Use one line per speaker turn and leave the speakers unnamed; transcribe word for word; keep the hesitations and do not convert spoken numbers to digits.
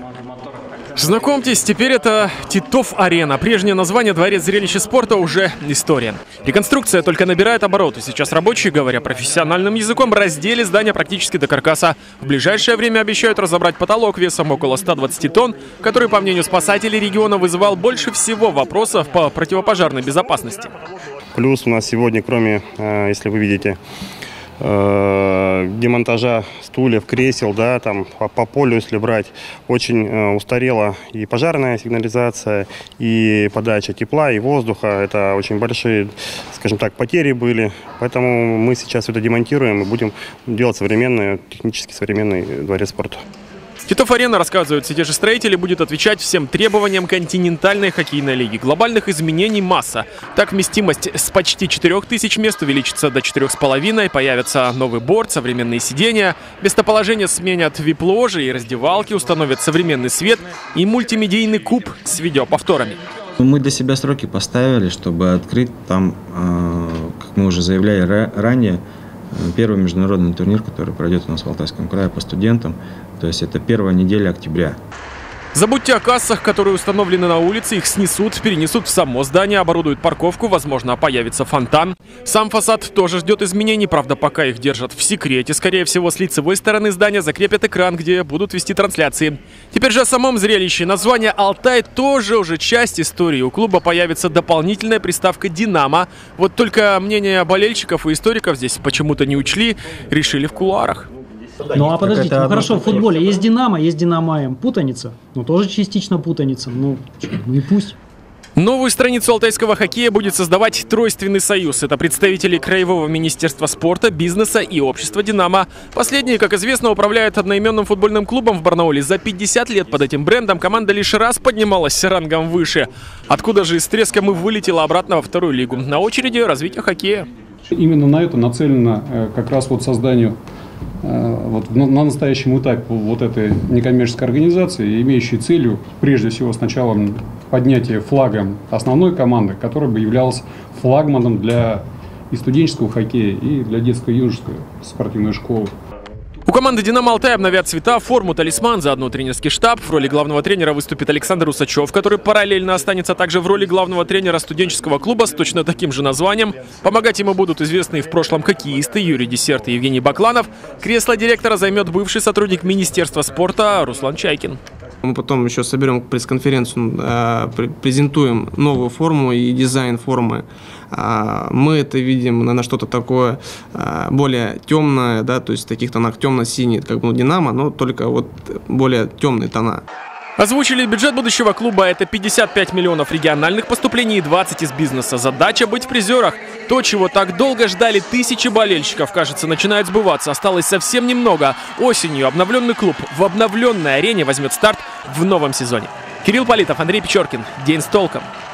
Знакомьтесь, теперь это Титов-арена. Прежнее название «Дворец зрелища спорта» уже история. Реконструкция только набирает обороты. Сейчас рабочие, говоря профессиональным языком, раздели здание практически до каркаса. В ближайшее время обещают разобрать потолок весом около ста двадцати тонн, который, по мнению спасателей региона, вызывал больше всего вопросов по противопожарной безопасности.
Плюс у нас сегодня, кроме, если вы видите, демонтажа стульев, кресел, да, там по, по полю, если брать, очень э, устарела и пожарная сигнализация, и подача тепла, и воздуха. Это очень большие, скажем так, потери были. Поэтому мы сейчас это демонтируем и будем делать современный, технически современный дворец спорта.
Титов-арена, рассказывают те же строители, будет отвечать всем требованиям континентальной хоккейной лиги. Глобальных изменений масса. Так, вместимость с почти четырёх тысяч мест увеличится до четырёх с половиной. Появится новый борт, современные сиденья. Местоположение сменят вип-ложи и раздевалки, установят современный свет и мультимедийный куб с видеоповторами.
Мы для себя сроки поставили, чтобы открыть там, как мы уже заявляли ранее, первый международный турнир, который пройдет у нас в Алтайском крае по студентам. То есть это первая неделя октября.
Забудьте о кассах, которые установлены на улице, их снесут, перенесут в само здание, оборудуют парковку, возможно, появится фонтан. Сам фасад тоже ждет изменений, правда, пока их держат в секрете. Скорее всего, с лицевой стороны здания закрепят экран, где будут вести трансляции. Теперь же о самом зрелище. Название «Алтай» тоже уже часть истории. У клуба появится дополнительная приставка «Динамо». Вот только мнение болельщиков и историков здесь почему-то не учли, решили в кулуарах.
Ну а подождите, ну хорошо, в футболе есть «Динамо», есть «Динамо М». Путаница. Ну тоже частично путаница. Ну, ну и пусть.
Новую страницу алтайского хоккея будет создавать Тройственный союз. Это представители Краевого министерства спорта, бизнеса и общества «Динамо». Последние, как известно, управляют одноименным футбольным клубом в Барнауле. За пятьдесят лет под этим брендом команда лишь раз поднималась рангом выше. Откуда же с треском и вылетела обратно во вторую лигу? На очереди развитие хоккея.
Именно на это нацелено как раз вот созданию вот на настоящем этапе вот этой некоммерческой организации, имеющей целью, прежде всего, сначала поднятие флага основной команды, которая бы являлась флагманом для и студенческого хоккея, и для детско-юношеской спортивной школы.
У команды «Динамо Алтай» обновят цвета, форму, талисман, заодно тренерский штаб. В роли главного тренера выступит Александр Усачев, который параллельно останется также в роли главного тренера студенческого клуба с точно таким же названием. Помогать ему будут известные в прошлом хоккеисты Юрий Десерт и Евгений Бакланов. Кресло директора займет бывший сотрудник Министерства спорта Руслан Чайкин.
Мы потом еще соберем пресс-конференцию, презентуем новую форму и дизайн формы. Мы это видим на что-то такое более темное, да, то есть в таких тонах темно-синий, как бы «Динамо», но только вот более темные тона.
Озвучили бюджет будущего клуба. Это пятьдесят пять миллионов региональных поступлений и двадцать из бизнеса. Задача быть в призерах. То, чего так долго ждали тысячи болельщиков, кажется, начинает сбываться. Осталось совсем немного. Осенью обновленный клуб в обновленной арене возьмет старт в новом сезоне. Кирилл Политов, Андрей Печоркин. День с толком.